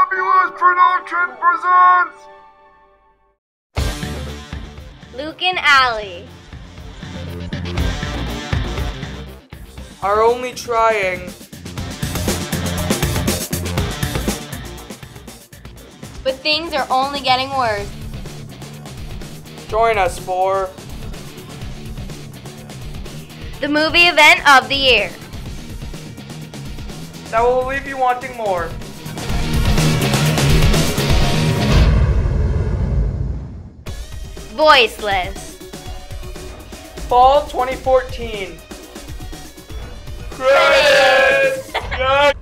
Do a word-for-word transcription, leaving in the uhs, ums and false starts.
Fabulous Production presents Luke and Allie. Are only trying. But things are only getting worse. Join us for The movie event of the year. that will leave you wanting more. Voiceless. Fall twenty fourteen. Credits! Yeah.